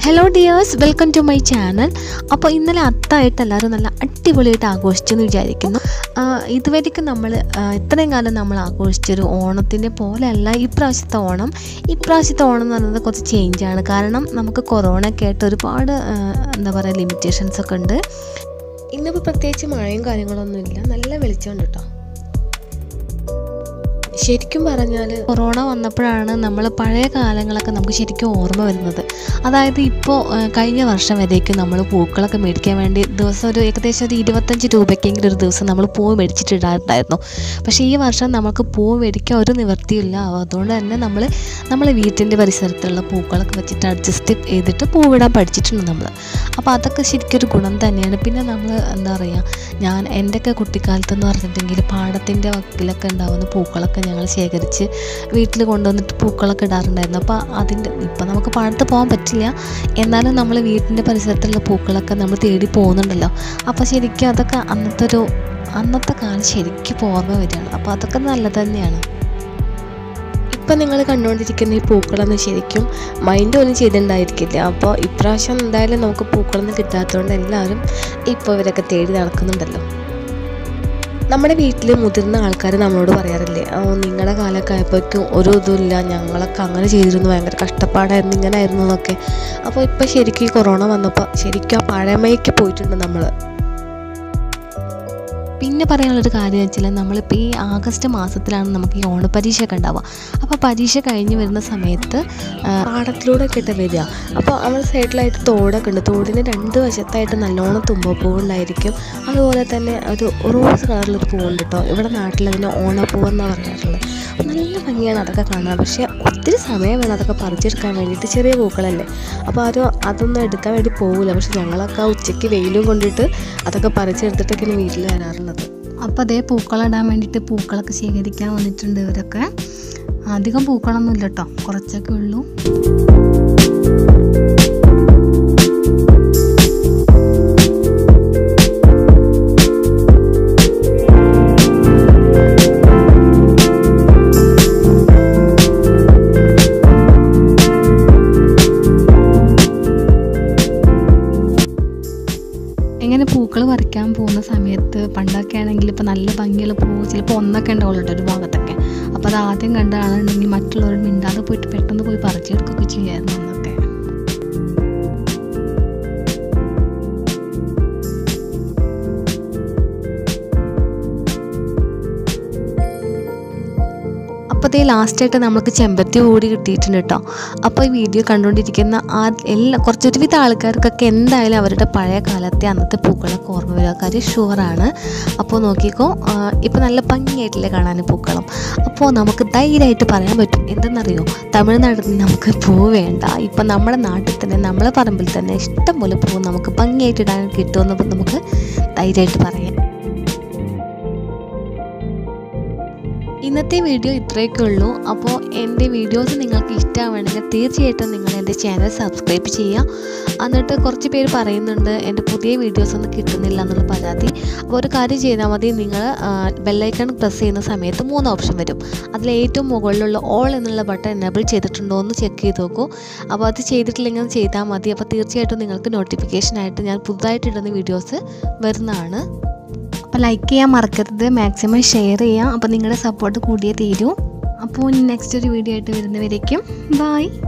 Hello dears, welcome to my channel. അപ്പോൾ ഇന്നലെ അത്തായിട്ട് എല്ലാവരും നല്ല അടിപൊളിയായിട്ട് ആഘോഷിച്ചെന്ന് വിചാരിക്കുന്നു. ഇതുവരെയ്ക്ക് നമ്മൾ ഇത്രയും കാലം നമ്മൾ ആഘോഷിച്ചൊരു ഓണത്തിൻ്റെ പോലെയല്ല ഇപ്രാവശ്യത്തെ ഓണം. ഇപ്രാവശ്യത്തെ ഓണം എന്ന് പറയുന്നത് കുറച്ച് ചേഞ്ചാണ്. കാരണം നമുക്ക് കൊറോണയൊക്കെ ആയിട്ട് ഒരുപാട് എന്താ പറയുക ലിമിറ്റേഷൻസ് ഒക്കെ ഉണ്ട്. ഇന്നിപ്പോൾ പ്രത്യേകിച്ച് മഴയും കാര്യങ്ങളൊന്നുമില്ല, നല്ല വെളിച്ചമുണ്ട് കേട്ടോ. ശരിക്കും പറഞ്ഞാൽ കൊറോണ വന്നപ്പോഴാണ് നമ്മൾ പഴയ കാലങ്ങളൊക്കെ നമുക്ക് ശരിക്കും ഓർമ്മ വരുന്നത്. അതായത് ഇപ്പോൾ കഴിഞ്ഞ വർഷം വരേക്കും നമ്മൾ പൂക്കളൊക്കെ മേടിക്കാൻ വേണ്ടി ദിവസം ഏകദേശം ഒരു 25 രൂപയ്ക്കെങ്കിലും ഒരു ദിവസം നമ്മൾ പൂവ് മേടിച്ചിട്ടിടാറുണ്ടായിരുന്നു. പക്ഷേ ഈ വർഷം നമുക്ക് പൂവ് മേടിക്കാൻ ഒരു നിവൃത്തിയില്ല. അതുകൊണ്ട് തന്നെ നമ്മൾ വീട്ടിൻ്റെ പരിസരത്തുള്ള പൂക്കളൊക്കെ വെച്ചിട്ട് അഡ്ജസ്റ്റ് ചെയ്തിട്ട് പൂവിടാൻ പഠിച്ചിട്ടുണ്ട് നമ്മൾ. അപ്പോൾ അതൊക്കെ ശരിക്കും ഒരു ഗുണം തന്നെയാണ്. പിന്നെ നമ്മൾ എന്താ പറയുക, എൻ്റെയൊക്കെ കുട്ടിക്കാലത്തെന്ന് പറഞ്ഞിട്ടുണ്ടെങ്കിൽ പാടത്തിൻ്റെ വക്കിലൊക്കെ ഉണ്ടാകുന്ന പൂക്കളൊക്കെ ഞങ്ങൾ ശേഖരിച്ച് വീട്ടിൽ കൊണ്ടുവന്നിട്ട് പൂക്കളൊക്കെ ഇടാറുണ്ടായിരുന്നു. അപ്പോൾ ഇപ്പം നമുക്ക് പാടത്ത് പോകാൻ പറ്റില്ല, എന്നാലും നമ്മൾ വീട്ടിൻ്റെ പരിസരത്തുള്ള പൂക്കളൊക്കെ നമ്മൾ തേടി പോകുന്നുണ്ടല്ലോ. അപ്പോൾ ശരിക്കും അതൊക്കെ അന്നത്തെ കാലം ശരിക്കും ഓർമ്മ വരികയാണ്. അപ്പോൾ അതൊക്കെ നല്ലത് തന്നെയാണ്. ഇപ്പം നിങ്ങൾ കണ്ടുകൊണ്ടിരിക്കുന്ന ഈ പൂക്കളൊന്നും ശരിക്കും മൈൻഡ് ഒന്നും ചെയ്തിട്ടുണ്ടായിരിക്കില്ല. അപ്പോൾ ഇപ്രാവശ്യം എന്തായാലും നമുക്ക് പൂക്കളൊന്നും കിട്ടാത്തതുകൊണ്ട് എല്ലാവരും ഇപ്പോൾ ഇവരൊക്കെ തേടി നടക്കുന്നുണ്ടല്ലോ. നമ്മുടെ വീട്ടിൽ മുതിർന്ന ആൾക്കാർ നമ്മളോട് പറയാറില്ലേ, നിങ്ങളുടെ കാലമൊക്കെ ആയപ്പോഴേക്കും ഒരു ഇതുമില്ല, ഞങ്ങളൊക്കെ അങ്ങനെ ചെയ്തിരുന്നു, ഭയങ്കര കഷ്ടപ്പാടായിരുന്നു, ഇങ്ങനെ ആയിരുന്നു എന്നൊക്കെ. അപ്പോൾ ഇപ്പോൾ ശരിക്കും ഈ കൊറോണ വന്നപ്പോൾ ശരിക്കും ആ പഴമയ്ക്ക് പോയിട്ടുണ്ട് നമ്മൾ. പിന്നെ പറയാനുള്ളൊരു കാര്യം എന്ന് വെച്ചാൽ നമ്മളിപ്പോൾ ഈ ആഗസ്റ്റ് മാസത്തിലാണ് നമുക്ക് ഈ ഓണപ്പരീക്ഷയൊക്കെ ഉണ്ടാവുക. അപ്പോൾ പരീക്ഷ കഴിഞ്ഞ് വരുന്ന സമയത്ത് പാടത്തിലൂടെയൊക്കെ ഇട്ട് വരിക. അപ്പോൾ അവിടെ സൈഡിലായിട്ട് തോടൊക്കെ ഉണ്ട്. തോടിന് 2 വശത്തായിട്ട് നല്ലോണം തുമ്പപ്പൂവുണ്ടായിരിക്കും. അതുപോലെ തന്നെ ഒരു റോസ് കളറിലൊരു പൂവുണ്ട് കേട്ടോ. ഇവിടെ നാട്ടിലതിന് ഓണപ്പൂവെന്നാണ് പറയാറുള്ളത്. നല്ല ഭംഗിയാണ് അതൊക്കെ കാണാൻ. പക്ഷേ ഒത്തിരി സമയം വേണം അതൊക്കെ പറിച്ചെടുക്കാൻ വേണ്ടിയിട്ട്. ചെറിയ പൂക്കളല്ലേ, അപ്പോൾ അതൊന്നും എടുക്കാൻ വേണ്ടി പോകില്ല. പക്ഷെ ഞങ്ങളൊക്കെ ഉച്ചയ്ക്ക് വെയിലും കൊണ്ടിട്ട് അതൊക്കെ പറിച്ചെടുത്തിട്ടൊക്കെയാണ് വീട്ടിൽ വരാറുള്ളത്. അപ്പോൾ അതേ പൂക്കളിടാൻ വേണ്ടിയിട്ട് പൂക്കളൊക്കെ ശേഖരിക്കാൻ വന്നിട്ടുണ്ട് ഇവരൊക്കെ. അധികം പൂക്കളൊന്നുമില്ല കേട്ടോ, കുറച്ചൊക്കെ ഉള്ളൂ. ഇങ്ങനെ പൂക്കൾ പറിക്കാൻ പോകുന്ന സമയത്ത് പണ്ടൊക്കെ ആണെങ്കിൽ ഇപ്പോൾ നല്ല ഭംഗിയുള്ള പൂവ് ചിലപ്പോൾ ഒന്നൊക്കെ ഉണ്ടാവുള്ളൂ ഒരു ഭാഗത്തൊക്കെ. അപ്പോൾ അത് ആദ്യം കണ്ട ആളുണ്ടെങ്കിൽ മറ്റുള്ളവർ മിണ്ടാതെ പോയിട്ട് പെട്ടെന്ന് പോയി പറിച്ചെടുക്കുകയൊക്കെ ചെയ്യായിരുന്നു അന്നൊക്കെ. അപ്പോൾ അതേ ലാസ്റ്റായിട്ട് നമുക്ക് ചെമ്പരത്തി കൂടി കിട്ടിയിട്ടുണ്ട് കേട്ടോ. അപ്പോൾ ഈ വീഡിയോ കണ്ടുകൊണ്ടിരിക്കുന്ന കുറച്ചൊരുവിധ ആൾക്കാർക്കൊക്കെ എന്തായാലും അവരുടെ പഴയ കാലത്തെ അന്നത്തെ പൂക്കളൊക്കെ ഓർമ്മ വരിക, കാര്യം ഷുവറാണ്. അപ്പോൾ നോക്കിക്കോ, ഇപ്പോൾ നല്ല ഭംഗിയായിട്ടില്ലേ കാണാൻ പൂക്കളം. അപ്പോൾ നമുക്ക് ധൈര്യമായിട്ട് പറയാൻ പറ്റും, എന്തെന്നറിയോ, തമിഴ്നാട്ടിൽ നിന്ന് നമുക്ക് പൂ വേണ്ട, ഇപ്പം നമ്മുടെ നാട്ടിൽ തന്നെ നമ്മളെ പറമ്പിൽ തന്നെ ഇഷ്ടംപോലെ പൂ നമുക്ക് ഭംഗിയായിട്ട് ഇടാൻ കിട്ടുമെന്ന് നമുക്ക് ധൈര്യമായിട്ട് പറയാം. ഇന്നത്തെ വീഡിയോ ഇത്രയൊക്കെ ഉള്ളൂ. അപ്പോൾ എൻ്റെ വീഡിയോസ് നിങ്ങൾക്ക് ഇഷ്ടമാണെങ്കിൽ തീർച്ചയായിട്ടും നിങ്ങൾ എൻ്റെ ചാനൽ സബ്സ്ക്രൈബ് ചെയ്യുക. എന്നിട്ട് കുറച്ച് പേര് പറയുന്നുണ്ട് എൻ്റെ പുതിയ വീഡിയോസ് ഒന്നും കിട്ടുന്നില്ല എന്നുള്ള പരാതി. അപ്പോൾ ഒരു കാര്യം ചെയ്താൽ മതി, നിങ്ങൾ ബെല്ലൈക്കൺ പ്രസ് ചെയ്യുന്ന സമയത്ത് 3 ഓപ്ഷൻ വരും. അതിൽ ഏറ്റവും മുകളിലുള്ള ഓൾ എന്നുള്ള ബട്ടൺ എനേബിൾ ചെയ്തിട്ടുണ്ടോ എന്ന് ചെക്ക് ചെയ്ത് നോക്കൂ. അപ്പോൾ അത് ചെയ്തിട്ടില്ലെങ്കിൽ ചെയ്താൽ മതി. അപ്പോൾ തീർച്ചയായിട്ടും നിങ്ങൾക്ക് നോട്ടിഫിക്കേഷനായിട്ട് ഞാൻ പുതുതായിട്ടിടുന്ന വീഡിയോസ് വരുന്നതാണ്. അപ്പോൾ ലൈക്ക് ചെയ്യാൻ മറക്കരുത്, മാക്സിമം ഷെയർ ചെയ്യാം. അപ്പോൾ നിങ്ങളുടെ സപ്പോർട്ട് കൂടിയേ തീരൂ. അപ്പോൾ നെക്സ്റ്റ് ഒരു വീഡിയോ ആയിട്ട് വരുന്നവരേക്കും ബൈ.